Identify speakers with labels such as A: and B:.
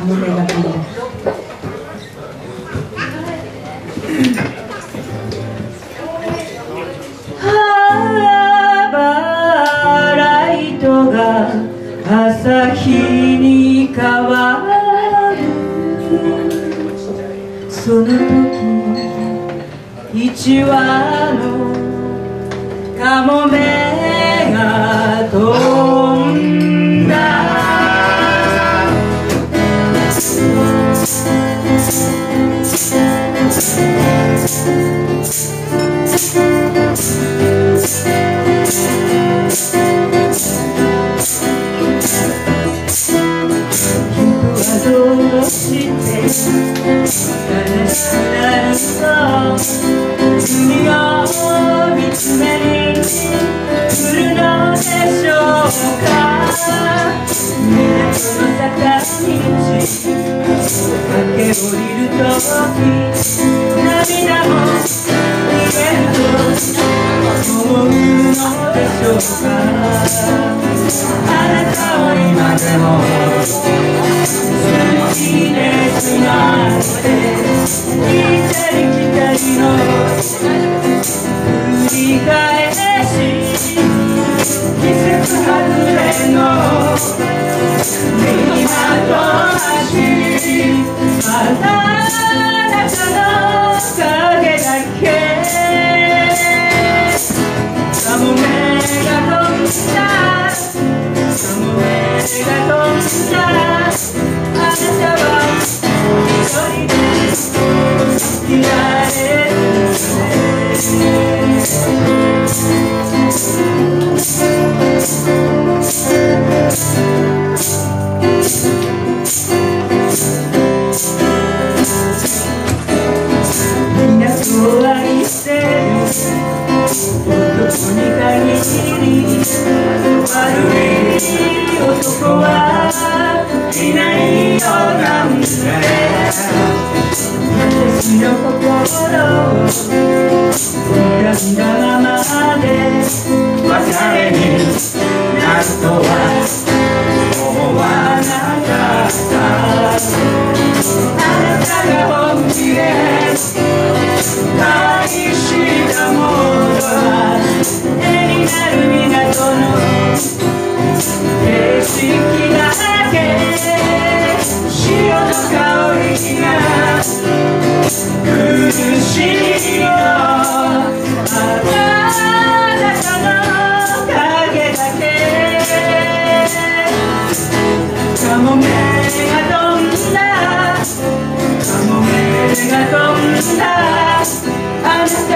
A: もめが飛んだ日。ライトが朝日に変わる、その時一羽のカモメが飛んだ。どうして悲しくなると海を見つめに来るのでしょうか。港の坂道駆け下りるとき涙も逃げると思うのでしょうか。あなたは今でも好きですなんて見てる光の繰り返し、季節外れの今と足、あなたの影だけ。カモメが飛んだ、カモメが飛んだ、あなたは一人でいられる港を愛してる男に限り悪い男はいないよなんて。私の心を痛んだままで別れになるとは思わなかった。あなたが本気で愛したものは絵になる港の景色だけ。潮の香りが苦しいよ、あなたの影だけ。カモメが飛んだ、カモメが飛んだ、あなた